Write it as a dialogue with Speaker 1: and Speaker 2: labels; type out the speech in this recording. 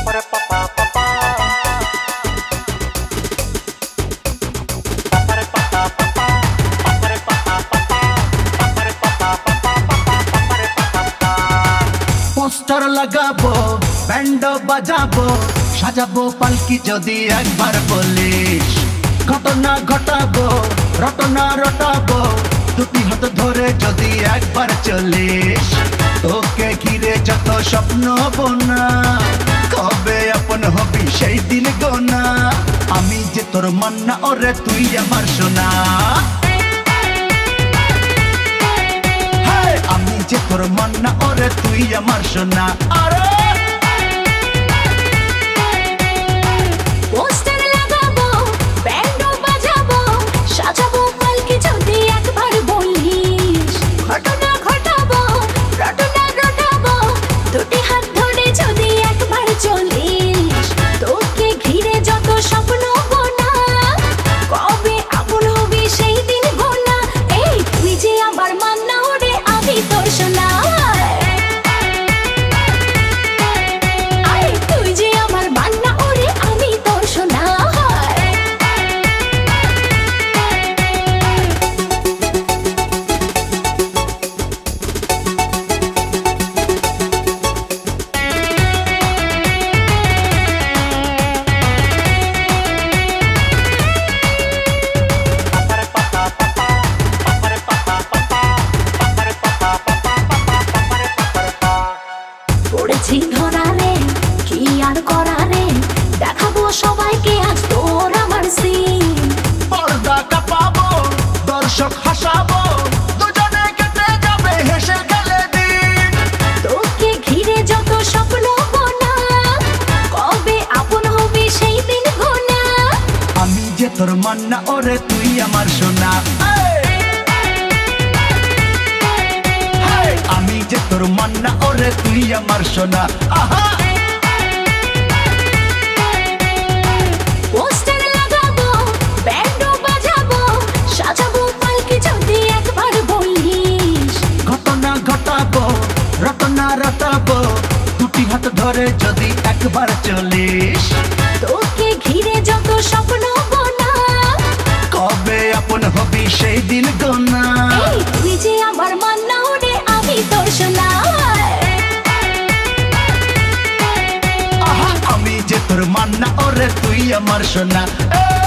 Speaker 1: poster লাগাবো band বাজাবো সাজাবো পালকি যদি একবার বলিস ঘটনা ঘটাবো রটনা রটাবো দুটি হাত ধরে যদি একবার চলিস তোকে ঘিরে যত স্বপ্ন বোনা কবে আপন হবি সেই দিন গোনা আমি যে তোর মান্না ওরে তুই আমার সোনা আমি যে তোর মান্না ওরে তুই আমার সোনা আরে
Speaker 2: পোস্টার লাগাবো ব্যান্ড বাজাবো সাজাবো পালকি যদি একবার বলিস ঘটনা ঘটাবো রটনা রটাবো দুটি হাত ধরে যদি একবার চলিস তোকে ঘিরে যত স্বপ্ন গোনা কবে আপন হবি সেই দিন গোনা এই তুই যে আমার মান্না ওরে আমি তোর সোনা তুই যে আমার মান্না ওরে আমি তোর সোনা পড়েছি ধরা রে কি আর করা রে দেখাবো সবাইকে আজ তোর আমার সিন
Speaker 1: পর্দা কাঁপাবো দর্শক হাসাবো দুজনে কেটে যাবে হেসে গেলে দিন
Speaker 2: তোকে ঘিরে যত স্বপ্ন গোনা কবে আপন হবি সেই দিন গোনা
Speaker 1: আমি যে তোর মান্না ওরে তুই আমার সোনা আমি যে তোর মান্না ওরে তুই আমার সোনা আহা
Speaker 2: পোস্টার লাগাবো ব্যান্ড বাজাবো সাজাবো পালকি যদি একবার বলিস
Speaker 1: ঘটনা ঘটাবো রটনা রটাবো দুটি হাত ধরে যদি একবার চলিস
Speaker 2: তোকে ঘিরে যত স্বপ্ন গোনা
Speaker 1: কবে আপন হবি সেই দিন গোনা
Speaker 2: এই তুই যে আমার মান্না ওরে আমি তোর সোনা
Speaker 1: আহা আমি যে তোর মান্না ওরে তুই আমার সোনা